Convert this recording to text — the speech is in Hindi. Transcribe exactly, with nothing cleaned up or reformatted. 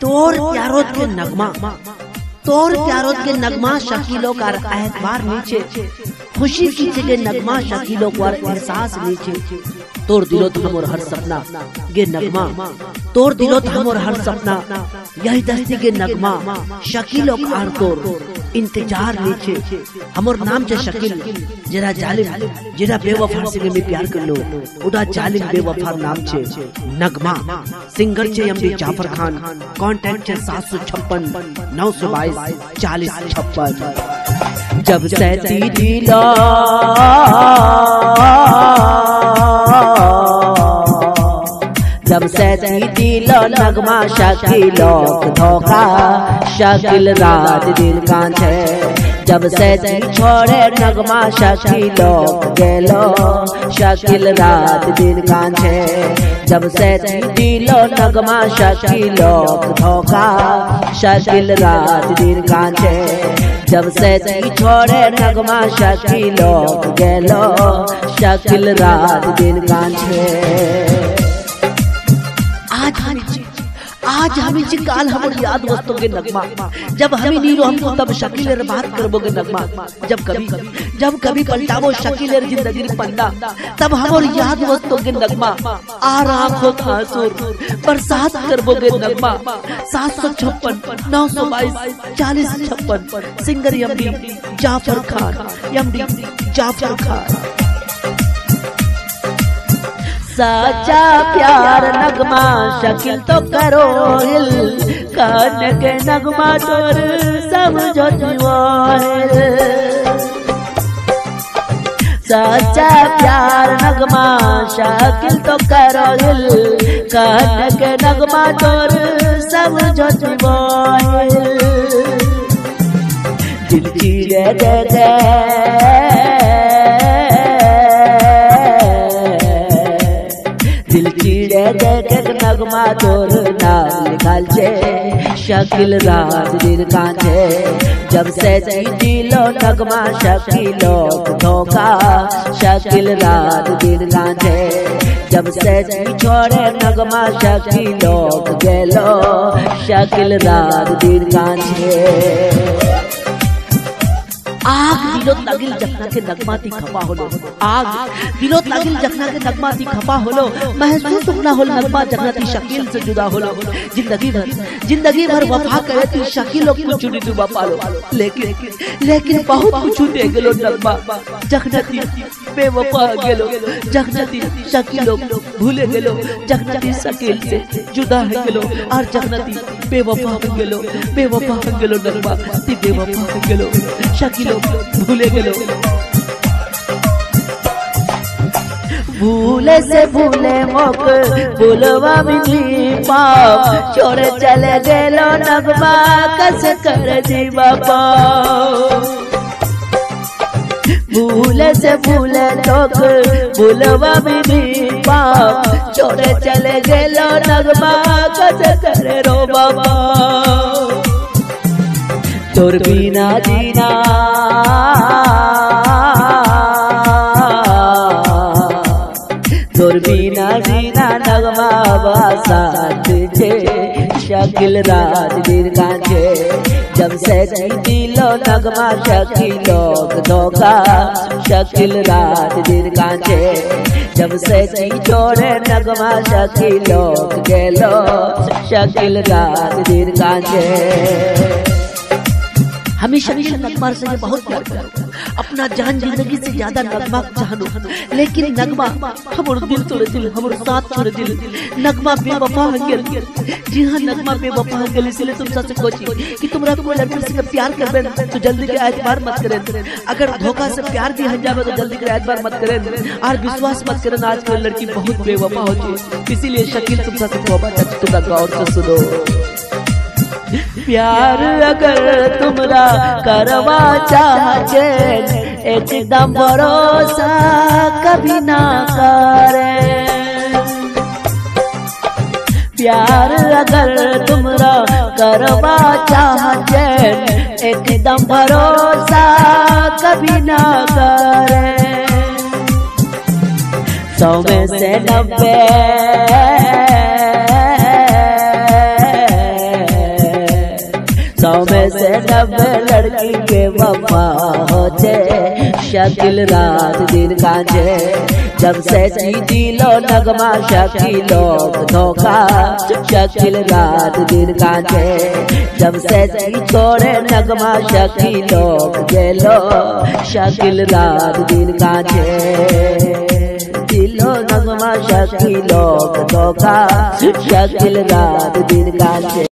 तोर प्यारोत के नगमा तोर प्यारोत के नगमा शकीलों का एतबार नीचे, खुशी की जगह नगमा शकीलों का एहसास नीचे। तोर दिलो थम और हर सपना गे नगमा, तोर दिलो थम और हर सपना यही दस्ती के नगमा शकीलों का तोर इंतजार नीचे। हमर नाम चे शकील, जरा जालिम जरा बेवफा से में प्यार कर लो, उदा जालिम बेवफा नाम चे नगमा। सिंगर चे एमडी जाफर खान, कॉन्टैक्ट चे सात सौ छप्पन नौ सौ बाईस चालीस छप्पन। जब से दिलो जब से दिलो नगमा शकीलो धोखा, शकील रात दिन कांछे। जब से छोड़े नगमा शकीलो गेलो, शकील रात दिन कांछे। जब से दिलो नगमा शकीलो धोखा, शकील रात दिन कांछे। जब से छोड़े नगमा शकीलो गेलो, शकील रात दिन कांछे। आज हम आज हम काल हमर याद वस्तु के नगमा, जब हमें नीरो हमको तब शकीलेर बात करबोगे नगमा। जब कभी जब कभी पलटावो शकीलेर जिंदगी पन्ना, तब हमर याद वस्तु के नगमा। आराम हो आंसुर बरसात करबोगे नगमा। सात सौ छप्पन नौ सौ बाईस चालीस छप्पन। Singer MD Jafar Khan, MD Jafar Khan. सच्चा प्यार नगमा शकील तो करो हिल, कान के नगमा तोर समझो जीवन। सच्चा प्यार नगमा शकील तो करो हिल, कान के नगमा तोर समझो जीवन। दिल चीरे दे दे दिल चीड़े देख नगमा तोर नाम निकाल छे, शकील रात दिन कांछे। जब से दिलो नगमा शकीलो धोखा, शकील रात दिन कांछे। जब से छोड़े नगमा शकीलो गेलो, शकील रात दिन कांछे। आग दिलोत लागिल जखना के नगमा ती खपा होलो, आग दिलोत लागिल जखना के नगमा ती खपा होलो। महसूस उकना होल नगमा जखना ती शकील से जुदा होलो। जिंदगी भर जिंदगी भर वफा करे ती शकीलो को चुनी दुबा पालो, लेकिन लेकिन बहुत कुछ दे गेलो नगमा जखना ती बेवफा गेलो। जखना ती शकीलो भूले गेलो, जखना ती शकील से जुदा है गेलो, और जखना ती बेवफा गेलो बेवफा गेलो नगमा ती बेवफा गेलो, शकीलो भूले गेलो। भूले से भूले मोक भूलवा मिली पाप, छोड़े चले गेलो नगमा कस कर दी बाबा। भूले से भूले लोग भूलवा मिली पाप, छोड़े चले गेलो नगमा कस करे रो बाबा। तोर बिना जीना तोर बिना जीना नगमा बासात छे, शकील रात दिन कांछे। जब से दिलो नगमा शकीलो धोखा, शकील रात दिन कांछे। जब से छोड़े नगमा शकीलो गेलो, शकील रात दिन कांछे। हमें शकील नगमा से बहुत प्यार करो, अपना जान जिंदगी से ज्यादा नगमा चाहनो। लेकिन नगमा हमर दिल तोड़ दिल, हमर साथ छोड़ दिल। नगमा बेवफा हो गेल। जी हाँ, नगमा बेवफा हो गेल। इसलिए तुम सबसे कोची कि तुमरा कोई लड़की से प्यार करबे तो जल्दी के एतबार मत करें। अगर धोखा से प्यार भी हट जावे तो जल्दी के एतबार मत करें और विश्वास मत करें। आज कल लड़की बहुत बेवफा होती है, इसीलिए शकील तुम सबसे तौबा करती, तुम गौर से सुनो। प्यार अगर तुमरा करवा चाहे, एकदम भरोसा कभी ना करे। प्यार अगर तुमरा करवा चाहे, एकदम भरोसा कभी ना करे। सौ में से नब्बे सौ में से नब्बे लड़की के वफा होते शकील रात दिन कांचे जब से जीती लो नगमा शकीलो धोखा शकील रात दिन कांचे जब से जी छोड़े नगमा शकीलो गेलो शकील रात दिन कांचे दिलो नगमा शकीलो धोखा शकील रात दिन कांचे।